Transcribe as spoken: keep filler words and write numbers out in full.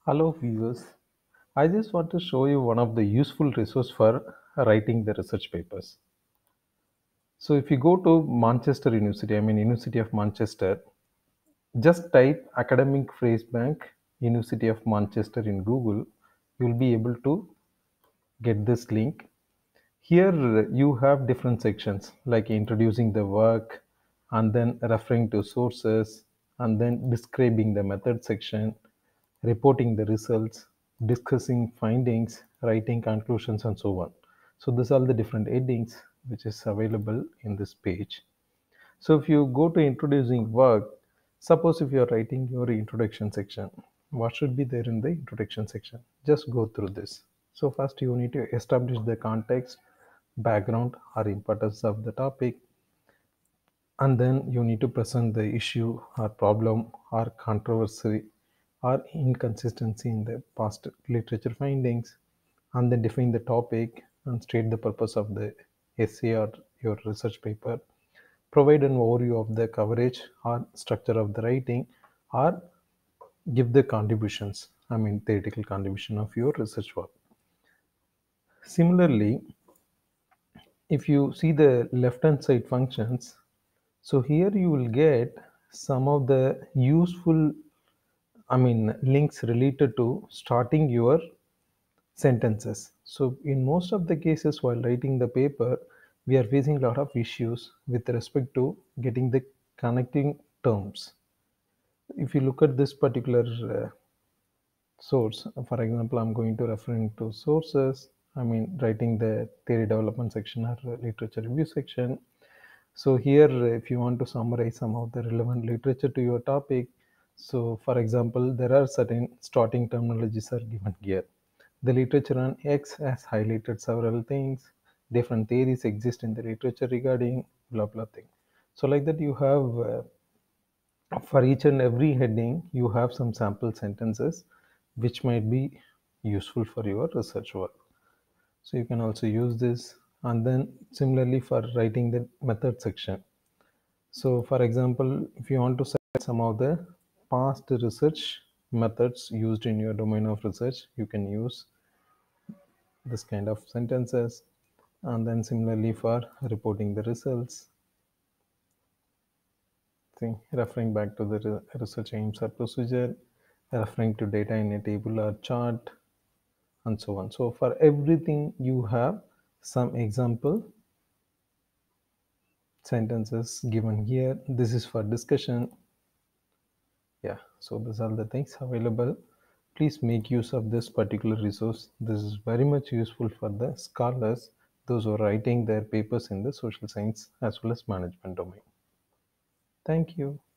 Hello viewers, I just want to show you one of the useful resource for writing the research papers. So if you go to Manchester University, I mean University of Manchester, just type academic Phrasebank University of Manchester in Google, you'll be able to get this link. Here you have different sections like introducing the work and then referring to sources and then describing the method section, reporting the results, discussing findings, writing conclusions and so on. So these are the different headings which is available in this page. So if you go to introducing work, suppose if you are writing your introduction section, what should be there in the introduction section? Just go through this. So first you need to establish the context, background or importance of the topic, and then you need to present the issue or problem or controversy or inconsistency in the past literature findings, and then define the topic and state the purpose of the essay or your research paper, provide an overview of the coverage or structure of the writing, or give the contributions, I mean theoretical contribution of your research work. Similarly, if you see the left hand side functions, so here you will get some of the useful, I mean links related to starting your sentences. So in most of the cases while writing the paper, we are facing a lot of issues with respect to getting the connecting terms. If you look at this particular uh, source, for example, I'm going to referring to sources, I mean writing the theory development section or literature review section. So here if you want to summarize some of the relevant literature to your topic, so for example there are certain starting terminologies are given here. The literature on X has highlighted several things, different theories exist in the literature regarding blah blah thing. So like that you have uh, for each and every heading you have some sample sentences which might be useful for your research work. So you can also use this, and then similarly for writing the method section. So for example, if you want to cite some of the past research methods used in your domain of research, you can use this kind of sentences. And then similarly for reporting the results, see, referring back to the re- research aims or procedure, referring to data in a table or chart, and so on. So for everything you have some example sentences given here. This is for discussion. Yeah, so these are the things available. Please make use of this particular resource. This is very much useful for the scholars, those who are writing their papers in the social science as well as management domain. Thank you.